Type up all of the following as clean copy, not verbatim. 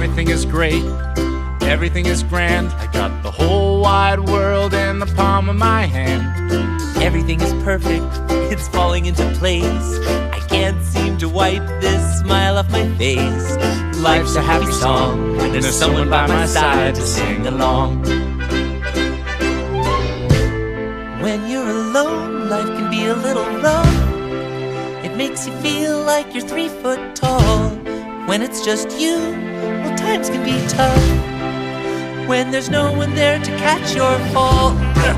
Everything is great, everything is grand. I got the whole wide world in the palm of my hand. Everything is perfect, it's falling into place. I can't seem to wipe this smile off my face. Life's a happy song when there's someone by my side to sing along. When you're alone, life can be a little rough. It makes you feel like you're 3 foot tall. When it's just you, well, times can be tough. When there's no one there to catch your fall.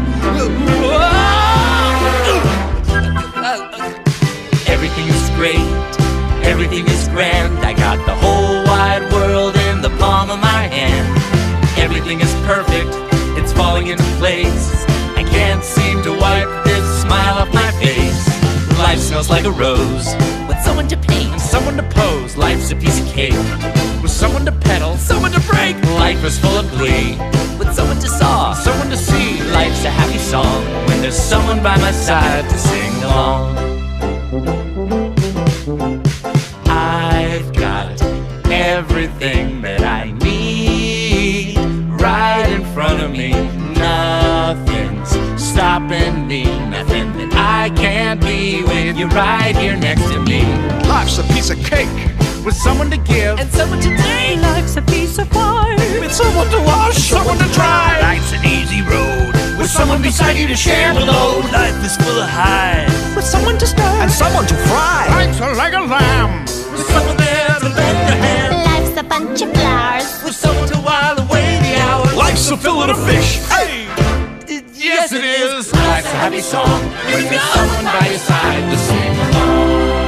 Everything is great, everything is grand. I got the whole wide world in the palm of my hand. Everything is perfect, it's falling into place. I can't seem to wipe this smile off my face. Life smells like a rose with someone to paint And someone to pose, Life's a piece of cake with someone to pedal, someone to break. life is full of glee, With someone to saw. someone to see. Life's a happy song when there's someone by my side to sing along. I've got everything that I need right in front of me. Nothing's stopping me, nothing that I can't be with you right here next to me. Life's a piece of cake With someone to give, And someone to take. Life's a piece of pie. with someone to wash, someone to try. Life's an easy road With someone beside you to share the load. Life is full of highs With someone to stir. and someone to fry. Life's like a lamb with someone there to lend a hand. Life's a bunch of flowers. with someone to while away the hours. Life's a fillet of fish. Hey! Yes, it is. Life's a happy song when there's someone by your side to sing along.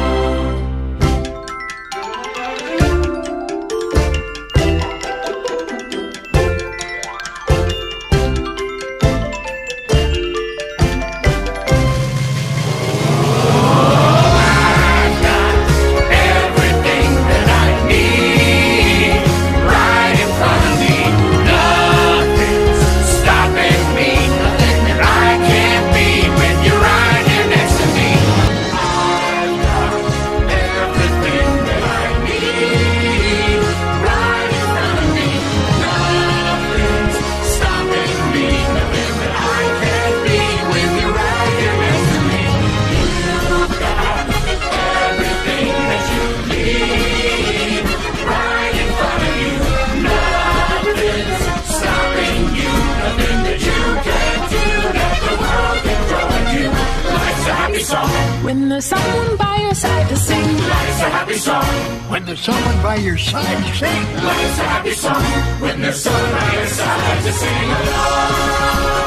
Everything that I need right in front of me. Nothing's stopping me. Nothing that I can't be when you're right here next to me. I've got everything that I need right in front of me. Nothing's stopping me. Nothing that I can't be when you're right here next to me. You've got everything that you need right in front of you. Nothing's stopping you. Nothing that you can't do that the world can throw at you. Life's a happy song. When there's someone by your side to sing. Life's a happy song. When there's someone by your side, sing. Life's a happy song when there's someone by your side to sing along.